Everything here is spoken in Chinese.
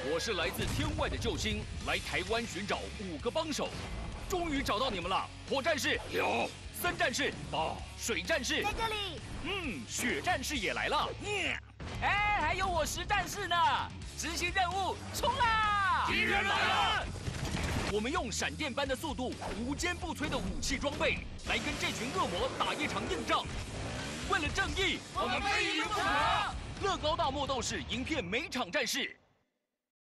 我是来自天外的救星，来台湾寻找5个帮手，终于找到你们了。火战士有，3战士到，水战士在这里。 雪战士也来了。 哎，还有我10战士呢！执行任务，冲啊！ 敌人来了！我们用闪电般的速度、无坚不摧的武器装备，来跟这群恶魔打一场硬仗。为了正义， 我们非赢不可。 乐高大魔斗士赢遍每场战事。